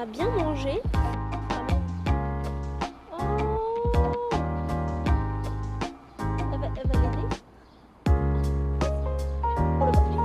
bien manger. Elle va l'aider. Oh le bas.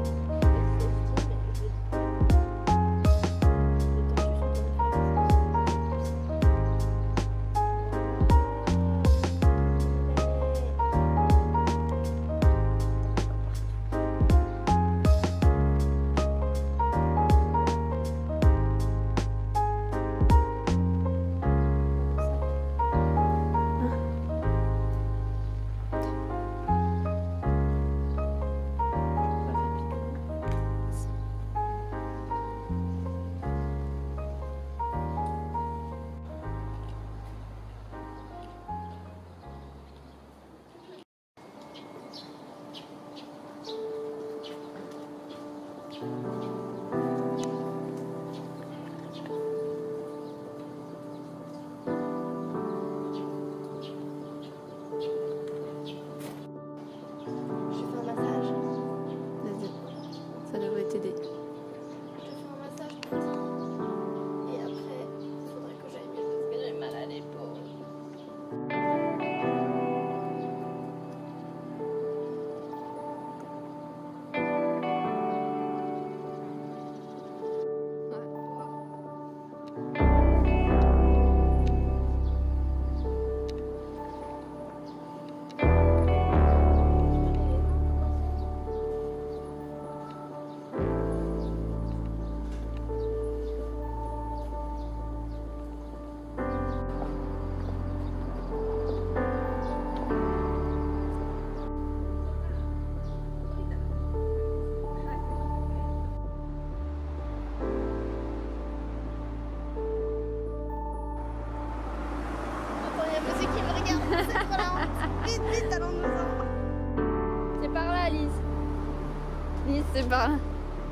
Ça devrait t'aider. Je fais un massage pour ça. Et après, il faudrait que j'aille mieux parce que j'ai mal à l'épaule. Vite, allons-nous-en. C'est par là, Lise. Lise, c'est par là.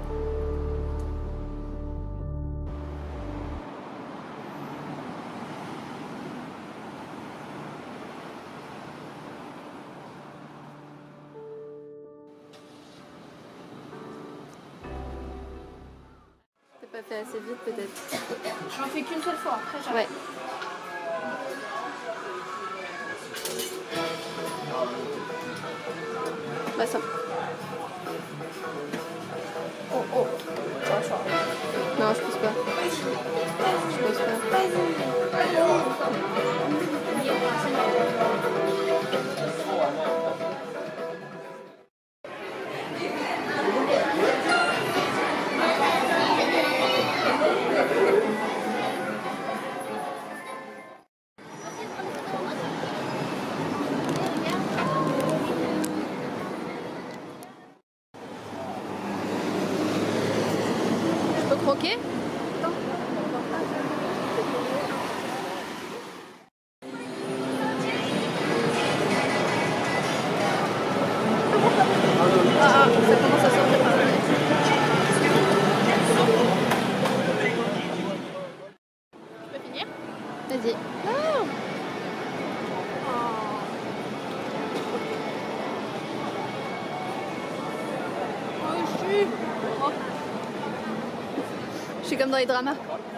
T'as pas fait assez vite, peut-être. J'en fais qu'une seule fois, après j'arrête. Ouais. Bah ça. Oh, oh. Non, je pousse pas. Je pousse pas. Croquer? Ah, ça commence à sortir par là. Tu peux finir? Vas-y. Non. Je suis comme dans les dramas.